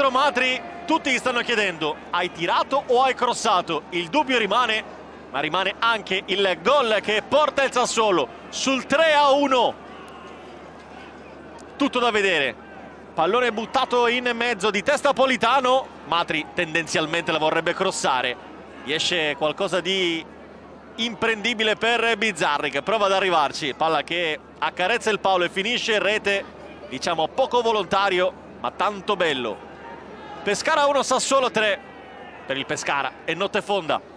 Matri, tutti gli stanno chiedendo: hai tirato o hai crossato? Il dubbio rimane, ma rimane anche il gol che porta il Sassuolo sul 3-1. Tutto da vedere. Pallone buttato in mezzo di testa Politano. Matri tendenzialmente la vorrebbe crossare. Riesce qualcosa di imprendibile per Bizzarri, che prova ad arrivarci. Palla che accarezza il palo e finisce in rete. Diciamo poco volontario, ma tanto bello. Pescara 1, Sassuolo 3 per il Pescara e notte fonda.